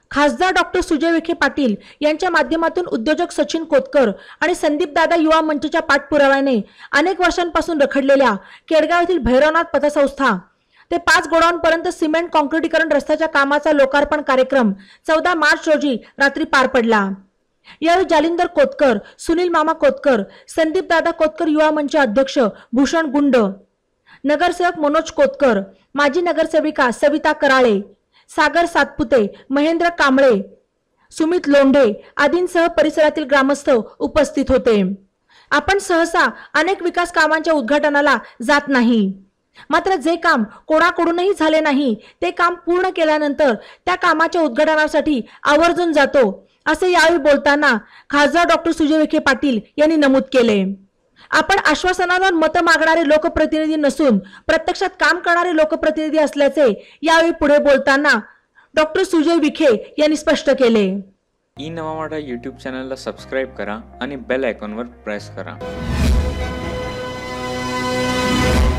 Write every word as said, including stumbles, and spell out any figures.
खासदार डॉक्टर सुजय विखे पाटील यांच्या माध्यमातून उद्योजक सचिन कोतकर आणि संदीप दादा युवा मंचच्या पाठपुराव्याने अनेक वर्षांपासून रखडलेल्या केडगाव येथील भैरवनाथ पतसंस्था ते पाच गोडाऊनपर्यंत सिमेंट काँक्रिटीकरण रस्त्याच्या कामाचा लोकार्पण कार्यक्रम चौदा मार्च रोजी रात्री पार पडला। यावेळी जालिंदर कोतकर, सुनील मामा कोतकर, संदीप दादा कोतकर युवा मंच अध्यक्ष भूषण गुंड, नगरसेवक मनोज कोतकर, माजी नगरसेविका सविता कराळे, सागर सातपुते, महेंद्र कांबळे, सुमित लोंढे आदींसह परिसरातील ग्रामस्थ उपस्थित होते। आपण सहसा अनेक विकास कामांच्या उद्घाटनाला जात नाही, मात्र जे काम कोणाकडूनही झाले नाही ते काम पूर्ण केल्यानंतर त्या कामाच्या उद्घाटनासाठी आवर्जून जातो, असे यावेळी बोलताना खासदार डॉक्टर सुजय विखे पाटील यांनी नमूद केले। आपण आश्वासनांवर मत मागणारे लोकप्रतिनिधी नसून प्रत्यक्षात काम करणारे लोकप्रतिनिधी असल्याचे यावेळी पुढे बोलताना डॉक्टर सुजय विखे यांनी स्पष्ट केले। ई नवा मराठा यूट्यूब चॅनलला सबस्क्राइब करा आणि बेल आयकॉनवर प्रेस करा।